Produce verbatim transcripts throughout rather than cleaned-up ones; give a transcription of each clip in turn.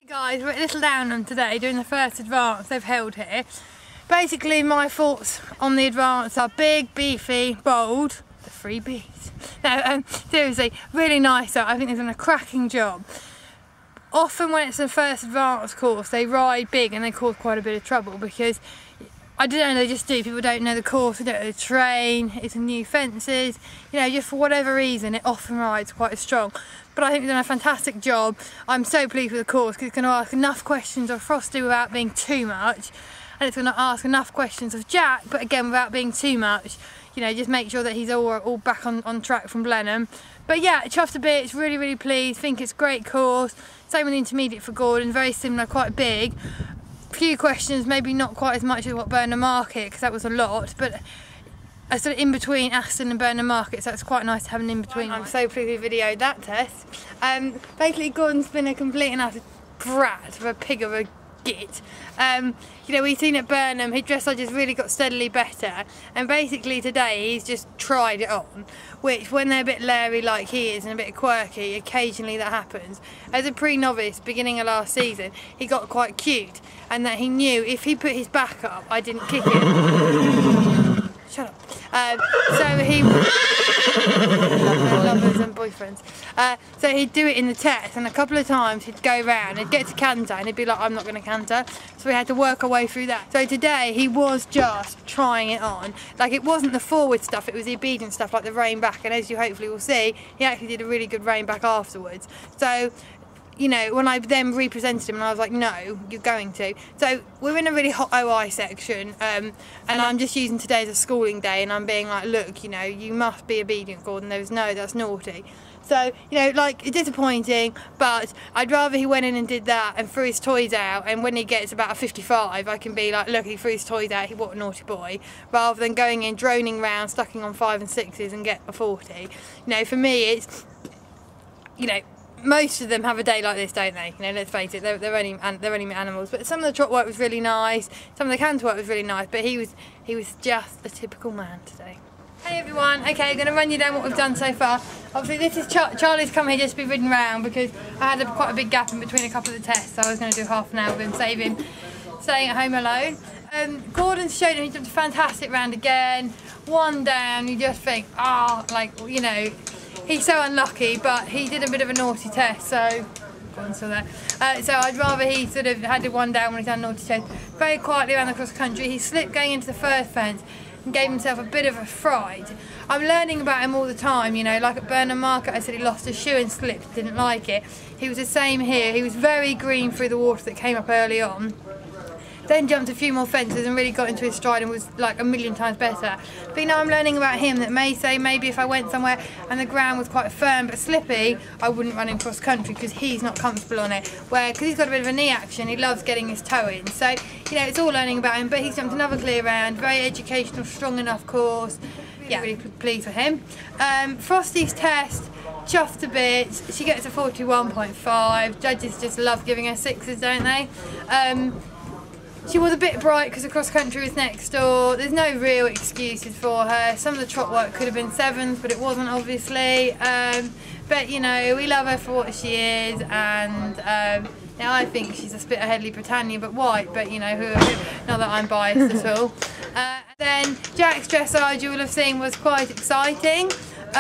Guys, we're at Little Downham today doing the first advance they've held here. Basically my thoughts on the advance are big, beefy, bold, the three B's. No, um, seriously, really nice. I think they've done a cracking job. Often when it's the first advance course they ride big and they cause quite a bit of trouble because I don't know, they just do. People don't know the course, they don't know the terrain, it's new fences, you know, just for whatever reason it often rides quite strong. But I think they've done a fantastic job. I'm so pleased with the course because it's going to ask enough questions of Frosty without being too much, and it's going to ask enough questions of Jack, but again without being too much. You know, just make sure that he's all, all back on, on track from Blenheim. But yeah, chuffed a bit, really, really pleased, think it's a great course. Same with the intermediate for Gordon, very similar, quite big. Few questions, maybe not quite as much as what Burnham Market, because that was a lot, but a sort of in between Aston and Burnham Market, so it's quite nice to have an in between. I'm so pleased we videoed that test. Um, basically, Gordon's been a complete and utter brat of a pig of a git. Um, you know, we've seen at Burnham, his dressage has really got steadily better, and basically today he's just tried it on, which when they're a bit leery like he is and a bit quirky, occasionally that happens. As a pre-novice, beginning of last season, he got quite cute, and that he knew if he put his back up, I didn't kick him. Shut up. Um, so he lovers and boyfriends. Uh, so he'd do it in the test, and a couple of times he'd go round, he'd get to canter, and he'd be like, I'm not going to canter. So we had to work our way through that. So today he was just trying it on. Like, it wasn't the forward stuff, it was the obedient stuff, like the rein back. And as you hopefully will see, he actually did a really good rein back afterwards. So, you know, when I then represented him and I was like, no, you're going to. So we're in a really hot O I section, um, and I'm just using today as a schooling day, and I'm being like, look, you know, you must be obedient, Gordon. There was no, that's naughty. So, you know, like, it's disappointing, but I'd rather he went in and did that and threw his toys out, and when he gets about a fifty-five, I can be like, look, he threw his toys out, he what a naughty boy, rather than going in, droning round, stucking on five and sixes and get a forty. You know, for me, it's, you know, most of them have a day like this, don't they? You know, let's face it, they're, they're only they're only animals. But some of the trot work was really nice, some of the canter work was really nice, but he was he was just a typical man today. Hey everyone, okay, I'm going to run you down what we've done so far. Obviously this is Char Charlie's come here just to be ridden round because I had a, quite a big gap in between a couple of the tests, so I was going to do half an hour with him, save him staying at home alone. Um, Gordon showed him, he did a fantastic round again, one down, you just think, ah, oh, like, you know, he's so unlucky, but he did a bit of a naughty test, so Gordon's still there. Uh, so I'd rather he sort of had the one down when he's done a naughty test. Very quietly around the cross country, he slipped going into the first fence and gave himself a bit of a fright. I'm learning about him all the time, you know, like at Burnham Market I said he lost his shoe and slipped, didn't like it. He was the same here, he was very green through the water that came up early on. Then jumped a few more fences and really got into his stride and was like a million times better. But you know, I'm learning about him that may say maybe if I went somewhere and the ground was quite firm but slippy, I wouldn't run him cross country because he's not comfortable on it. Where, because he's got a bit of a knee action, he loves getting his toe in. So, you know, it's all learning about him, but he's jumped another clear round, very educational, strong enough course. Yeah, really pleased with him. Um, Frosty's test, chuffed a bit. She gets a forty-one point five. Judges just love giving her sixes, don't they? Um, She was a bit bright because the cross country was next door. There's no real excuses for her. Some of the trot work could have been sevens, but it wasn't obviously. Um, but you know, we love her for what she is, and um, now I think she's a bit of Headley Britannia, but white. But you know, who? Not that I'm biased at all. Uh, then Jack's dressage, you will have seen, was quite exciting.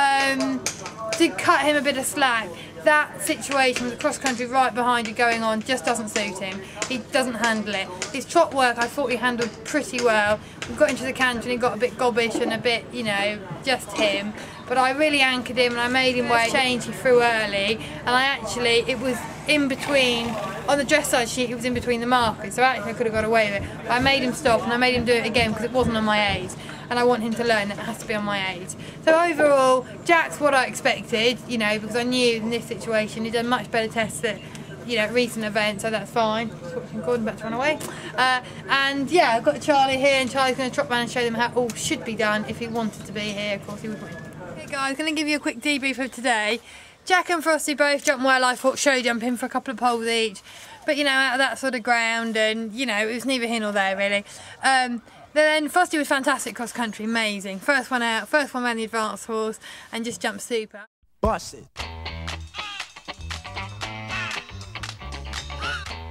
Um, to cut him a bit of slack. That situation with the cross country right behind you going on just doesn't suit him. He doesn't handle it. His trot work I thought he handled pretty well. We got into the canter and he got a bit gobbish and a bit, you know, just him. But I really anchored him and I made him wait. Change he threw early, and I actually, it was in between, on the dressage sheet it was in between the markers, so actually I could have got away with it. But I made him stop and I made him do it again because it wasn't on my age. And I want him to learn that it has to be on my age. So overall, Jack's what I expected, you know, because I knew in this situation he'd done much better tests at, you know, recent events, so that's fine. Just watching Gordon about to run away. Uh, and yeah, I've got Charlie here, and Charlie's going to trot round and show them how all should be done if he wanted to be here. Of course, he would win. Hey guys, going to give you a quick debrief of today. Jack and Frosty both jumped well. I thought show jumping for a couple of poles each, but you know, out of that sort of ground, and you know, it was neither here nor there really. Um, Then Frosty was fantastic cross country, amazing. First one out, first one around the advanced horse, and just jumped super. Bust it.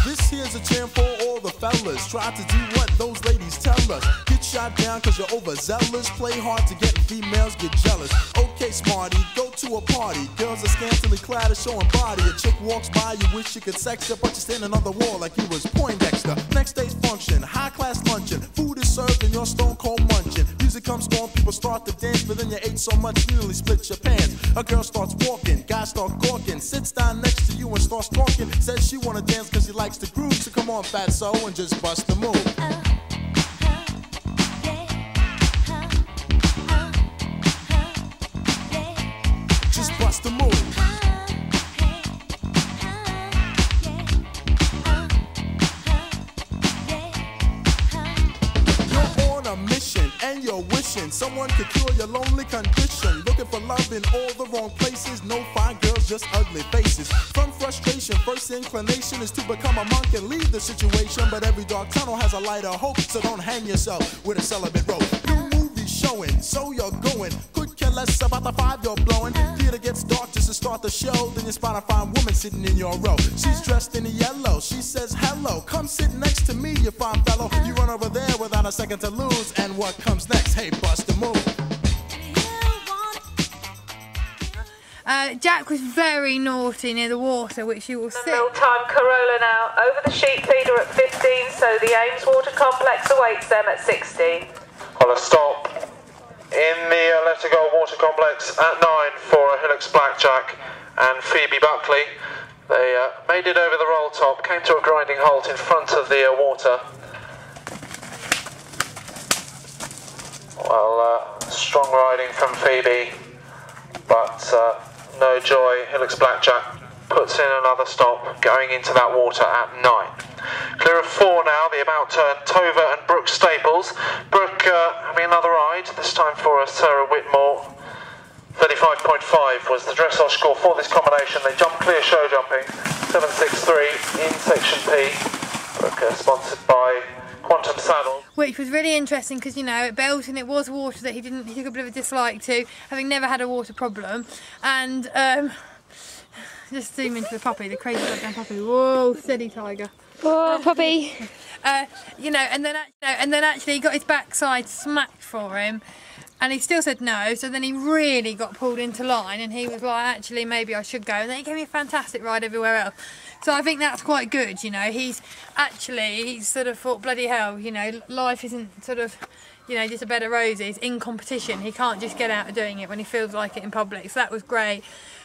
This here's a jam for all the fellas. Try to do what those ladies tell us. Get shot down cause you're overzealous. Play hard to get females get jealous. Okay, smarty, go to a party. Girls are scantily clad and showing body. A chick walks by, you wish you could sex her, but you're standing on the wall like you was Poindexter. Next day's function, high class luncheon. Food is served and you're stone cold munching. Music comes on, people start to dance, but then you ate so much you nearly split your pants. A girl starts walking, guys start gawking, sits down next to you and starts talking. Says she wanna dance cause she likes the groove, so come on fatso and just bust the move. Just bust the move. And you're wishing someone could cure your lonely condition. Looking for love in all the wrong places. No fine girls, just ugly faces. From frustration, first inclination is to become a monk and leave the situation. But every dark tunnel has a light of hope, so don't hang yourself with a celibate rope. New movies showing, so you're going. Could care less about the five you're blowing. Theater gets dark just to start the show. Then you spot a fine woman sitting in your row. She's dressed in yellow, she says hello. Come sit next to me, you fine fellow. You run over there without a second to lose. And what comes next? Hey, bust the move. Uh, Jack was very naughty near the water, which you will see. Mealtime Corolla now over the sheep feeder at fifteen, so the Ames Water Complex awaits them at sixteen. On a stop in the uh, Let It Go Water Complex at nine for a Hillocks Blackjack and Phoebe Buckley. They uh, made it over the roll top, came to a grinding halt in front of the uh, water. Well, uh, strong riding from Phoebe, but uh, no joy. Hillocks Blackjack puts in another stop, going into that water at nine. Clear of four now, the about turn, Tova and Brooke Staples. Brooke uh, having another ride, this time for uh, Sarah Whitmore. thirty-five point five was the dressage score for this combination. They jumped clear show jumping, seven six three in section P. Brooke uh, sponsored by Quantum Saddle. Which was really interesting because, you know, at Belton it was water that he didn't, he took a bit of a dislike to, having never had a water problem. And um, just zoom into the puppy, the crazy goddamn puppy. Whoa, steady tiger. Whoa, puppy. Uh, you know, and then, and then actually he got his backside smacked for him. And he still said no, so then he really got pulled into line and he was like, actually, maybe I should go. And then he gave me a fantastic ride everywhere else. So I think that's quite good, you know. He's actually, he's sort of thought, bloody hell, you know, life isn't sort of, you know, just a bed of roses in competition. He can't just get out of doing it when he feels like it in public. So that was great.